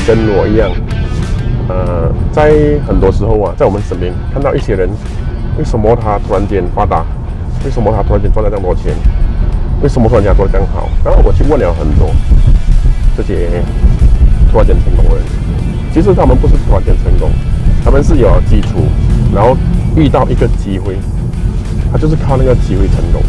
跟我一样，在很多时候啊，在我们身边看到一些人，为什么他突然间发达？为什么他突然间赚了这么多钱？为什么突然间做得这样好？然后我去问了很多这些突然间成功的人，其实他们不是突然间成功，他们是有基础，然后遇到一个机会，他就是靠那个机会成功。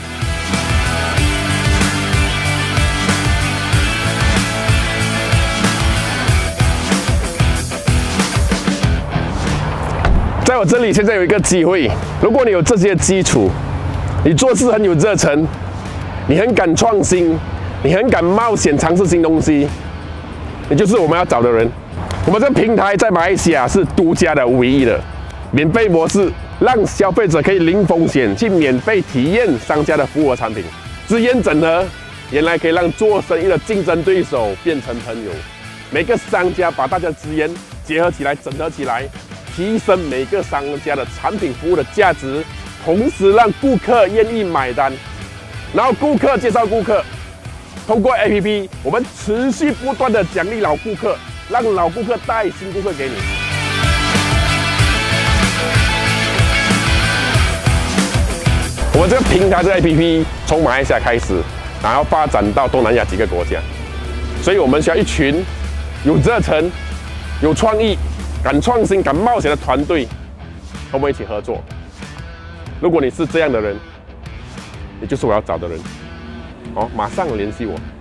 在我这里现在有一个机会，如果你有这些基础，你做事很有热忱，你很敢创新，你很敢冒险尝试新东西，你就是我们要找的人。我们这个平台在马来西亚是独家的、唯一的免费模式，让消费者可以零风险去免费体验商家的服务和产品。资源整合，原来可以让做生意的竞争对手变成朋友。每个商家把大家的资源结合起来、整合起来，提升每个商家的产品服务的价值，同时让顾客愿意买单，然后顾客介绍顾客，通过 APP， 我们持续不断的奖励老顾客，让老顾客带新顾客给你。我们这个平台这个 APP 从马来西亚开始，然后发展到东南亚几个国家，所以我们需要一群有热忱、有创意、敢创新、敢冒险的团队，和我们一起合作。如果你是这样的人，你就是我要找的人。好，马上联系我。